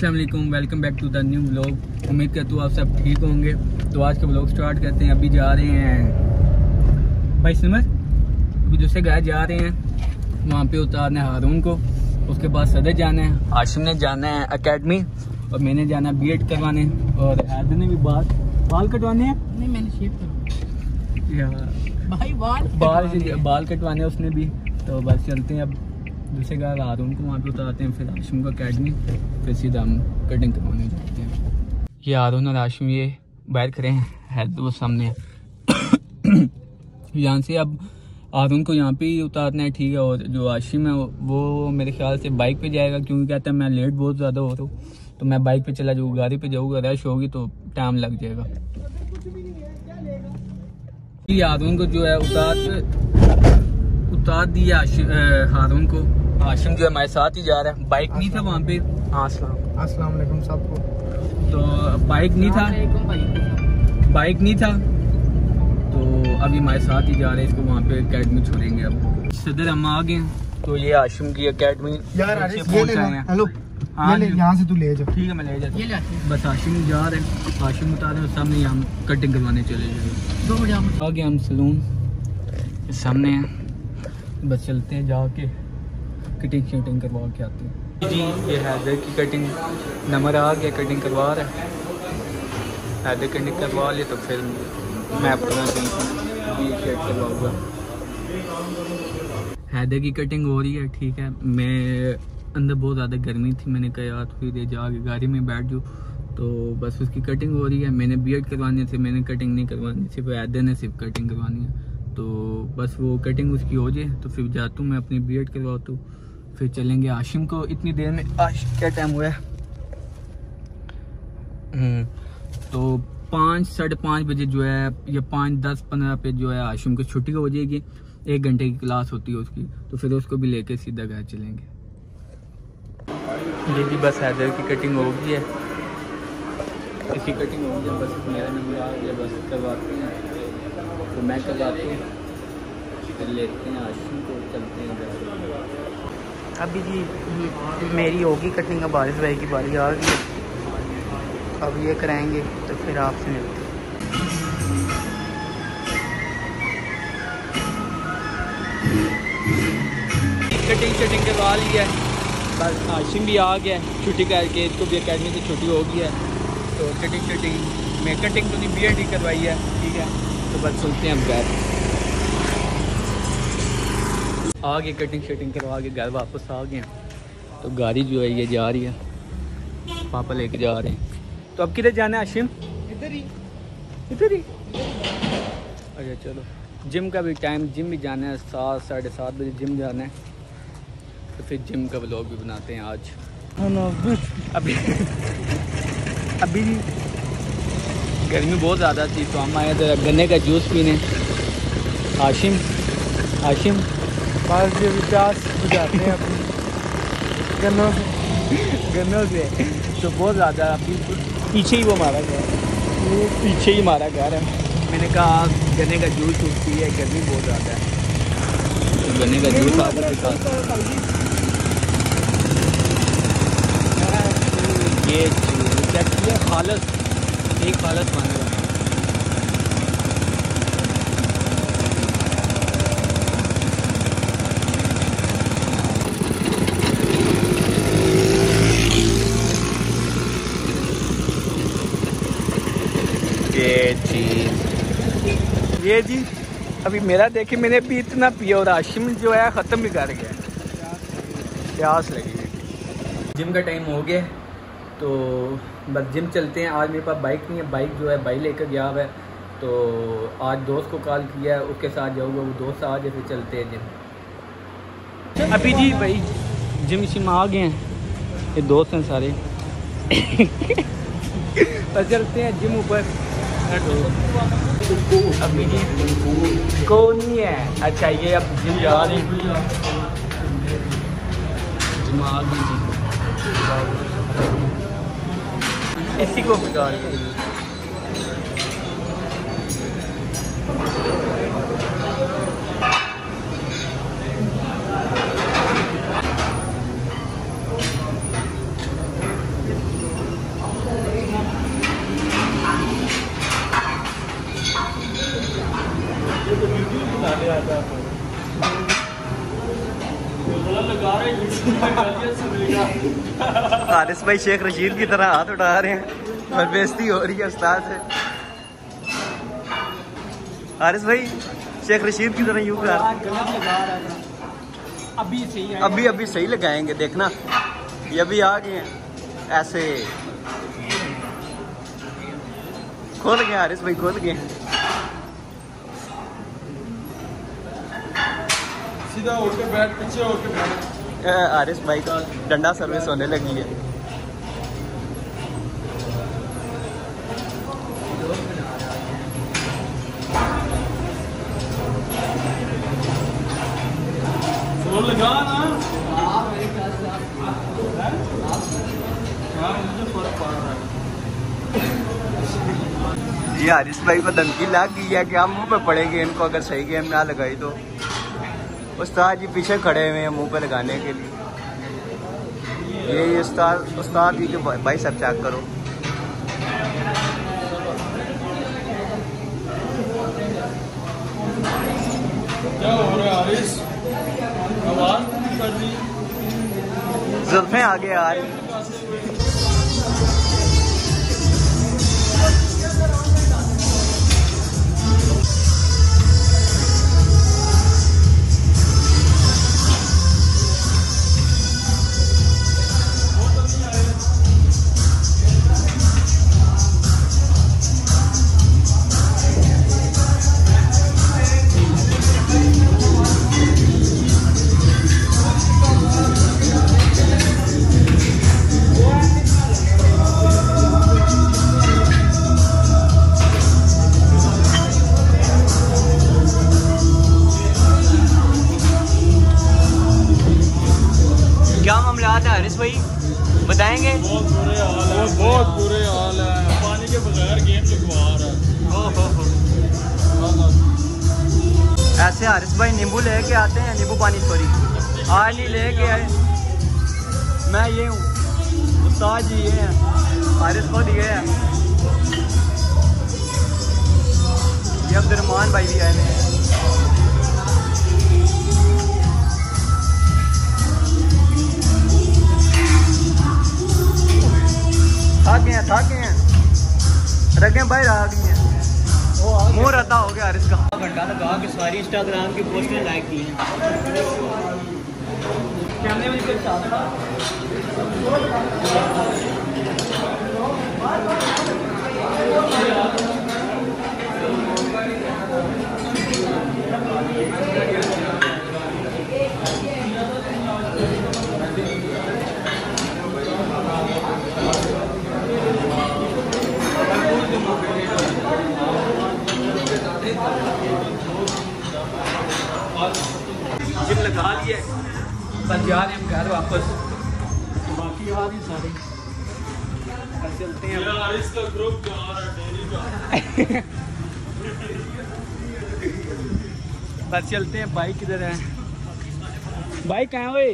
अस्सलाम वालेकुम, welcome back to the new vlog. उम्मीद करता हूँ आप सब ठीक होंगे। तो आज के व्लॉग स्टार्ट करते हैं। अभी जा रहे हैं भाई सिमर, अभी दूसरे गाय जा रहे हैं, वहाँ पे उतारना है हारून को। उसके बाद सदर जाना है, आशिम ने जाना है एकेडमी और मैंने जाना है बीएड करवाने, और हैदर ने भी बाल कटवाने हैं। नहीं, मैंने शेव भाई बाल कटवाने उसने भी। तो बस चलते हैं अब दूसरे गाय हारून को वहाँ पे उतारते हैं, फिर आशिम को एकेडमी, फिर सीधा हम कटिंग करवाने जाते हैं। ये हारून और आशिम ये बाहर खड़े हैं, हैदर वो सामने है। यहाँ से अब हारून को यहाँ पे ही उतारना है, ठीक है। और जो आशिम है वो मेरे ख्याल से बाइक पे जाएगा, क्योंकि कहता है मैं लेट बहुत ज़्यादा हो रहा हूँ, तो मैं बाइक पे चला जाऊँगा, गाड़ी पे जाऊँगा, रश होगी तो टाइम लग जाएगा। हारून को जो है उतार दिया हारून को। आशिम जो है हमारे साथ ही जा रहा है, बाइक नहीं था वहाँ पे। अस्सलाम वालेकुम सबको। तो बाइक नहीं था तो अभी हमारे साथ ही जा रहे हैं, इसको वहाँ पे एकेडमी छोड़ेंगे। अब सदर हम आ गए, तो ये आशिम की एकेडमी हेलो यहाँ से तू ले जा। ठीक है, मैं ले जाता हूँ। बस आशिम जा रहे हैं, आशिम उतार रहे हैं, सामने हम कटिंग करवाने चले जाएंगे। आ गए हम सलून सामने है, बस चलते हैं, जाके कटिंग शटिंग करवा के आते हैं। जी ये हैदर की कटिंग नंबर आ गया, कटिंग करवा रहा है। हैदर कटिंग करवा ले तो फिर मैं अपना शर्ट करवाऊँगा। हैदर की कटिंग हो रही है, ठीक है। मैं अंदर बहुत ज़्यादा गर्मी थी, मैंने कहा यार थोड़ी देर जाके गाड़ी में बैठ जाऊँ, तो बस उसकी कटिंग हो रही है। मैंने बीएड करवानी थी, मैंने कटिंग नहीं करवानी, सिर्फ हैदर ने सिर्फ कटिंग करवानी है। तो बस वो कटिंग उसकी हो जाए तो फिर जाता हूँ मैं अपनी बीएड करवाता हूँ, फिर चलेंगे आशिम को। इतनी देर में आज क्या टाइम हुआ है, तो 5 साढ़े 5 बजे जो है, या 5 10 15 पे जो है आशिम को छुट्टी हो जाएगी। 1 घंटे की क्लास होती है उसकी, तो फिर उसको भी लेके सीधा घर चलेंगे। जी बस हैदर की कटिंग हो गई है, इसकी कटिंग हो गई, बस मेरा नंबर आ गया, बस करवाते हैं। तो मैं करवाती हूँ, फिर लेते हैं आशिम को, चलते हैं। अभी जी मेरी होगी कटिंग, अब बारिश भाई की बारी आ गई, अब ये कराएंगे तो फिर आपसे मिलते हैं। कटिंग शटिंग करवा ली है, बस आशिम भी आ गया है छुट्टी करके, इसको भी एकेडमी से छुट्टी हो गई है। तो कटिंग शटिंग मैं कटिंग तो नहीं बीएड ही करवाई है, ठीक है। तो बस चलते हैं हम घर, आगे कटिंग शटिंग करवा के घर वापस आ गए। तो गाड़ी जो है ये जा रही है, पापा लेके जा रहे हैं। तो अब किधर जाना है आशिम? इधर ही। अच्छा चलो, जिम का भी टाइम, जिम भी जाना है, 7 साढ़े 7 बजे जिम जाना है। तो फिर जिम का व्लॉग भी बनाते हैं आज। अभी गर्मी बहुत ज़्यादा थी, तो हम आए थे गन्ने का जूस पीने। आशिम बस ये प्यास बुझाते हैं अपनी गन्नों से, तो बहुत ज़्यादा अभी पीछे ही वो हमारा घर, वो पीछे ही हमारा घर है। मैंने कहा गन्ने का जूस पी है, गर्मी बहुत ज़्यादा है, तो गन्ने का जूस आपके साथ। ये क्या किया, खालस, एक खालस बना रहा है। ये जी अभी मेरा देखे, मैंने भी इतना पिया और आशिम जो है ख़त्म भी कर गया, प्यास लगी है। जिम का टाइम हो गया, तो बस जिम चलते हैं। आज मेरे पास बाइक नहीं है, बाइक जो है भाई लेकर गया हुआ है, तो आज दोस्त को कॉल किया है, उसके साथ जाऊँगा, वो दोस्त आ जाए, फिर चलते हैं जिम। अभी जी भाई जिम शिम आ गए हैं, ये दोस्त हैं सारे। बस चलते हैं जिम ऊपर। अभी जी कौन नहीं है, अच्छा ये अब जिम जा रहे हैं, जिम आ गए, इसी को बिगाड़ लिया। हारिस भाई शेख रशीद की तरह हाथ उठा रहे हैं और बेइज्जती हो रही है उस्ताद से। हारिस भाई शेख रशीद की तरह यूं कर, अभी सही लगाएंगे, देखना ये अभी आ गए हैं ऐसे। खोल गए हारिस भाई, खोल गए। सीधा उठ के बैठ, पीछे उठ के बैठ। हारिस भाई का डंडा सर्विस होने लगी है। लगा ना ये हारिस भाई को धमकी लग गई है कि हम मुंह पे पड़ेंगे इनको अगर सही गेम ना लगाई तो। उस्ताद जी पीछे खड़े हुए हैं मुंह पे लगाने के लिए। ये उस्ताद जी के भाई सब चेक करो। क्या हो रहा है हारिस? आवाज कर दी, जुल्फें आगे आ रही। क्या मामलात है हारिस भाई, बताएंगे? बहुत बुरे हाल है, बहुत बुरे हाल है। पानी के बगैर गेम लिखवा रहा है। ऐसे हारिस भाई नींबू लेके आते हैं, नींबू पानी सॉरी आज नहीं लेके आए। मैं ये हूँ, उस्ताद जी ये हैं, हारिस खुद ये है, ये अब्दुर्रहमान भाई भी आए हैं। थक गए हैं, रगें बाहर आ गई हैं, मुँह रद्दा हो गया हारिस का। घंटा लगा के सारी इंस्टाग्राम की पोस्टें लाइक की हैं। कैमरे में कुछ आता जिम लगा लिए, बस जा रहे हैं घर वापस। बाकी आ रही सारे चलते हैं। इसका ग्रुप जा रहा है डेली का। बस चलते हैं। बाइक किधर है? बाइक कहाँ हुए?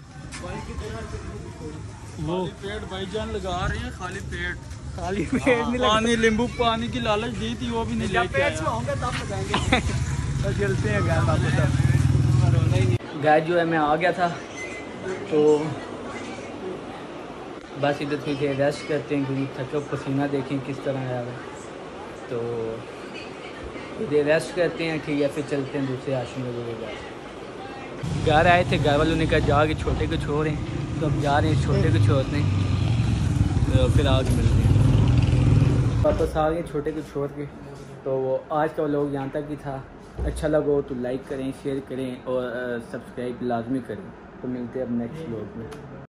वो पेट भाईजान लगा रहे हैं, खाली पेट नहीं लगा। पानी नींबू पानी की लालच दी थी, वो भी नहीं लेके आया। होंगे तब लगाएंगे। तो चलते हैं घर वापस। गाय जो है मैं आ गया था, तो बस इधर थोड़ी रेस्ट करते हैं क्योंकि थके पसीना देखें किस तरह आया हुआ। तो इधर रेस्ट करते हैं, ठीक है, फिर चलते हैं दूसरे आश्रम में। घर आए थे, घर वालों ने कहा जाके छोटे को छोड़ें, तो अब जा रहे हैं छोटे को छोड़ने, तो फिर आगे मिलते हैं। वापस आ गए छोटे को छोड़ के। तो आज का व्लॉग यहाँ तक ही था। अच्छा लगा हो तो लाइक करें, शेयर करें और सब्सक्राइब लाजमी करें। तो मिलते हैं अब नेक्स्ट व्लॉग में।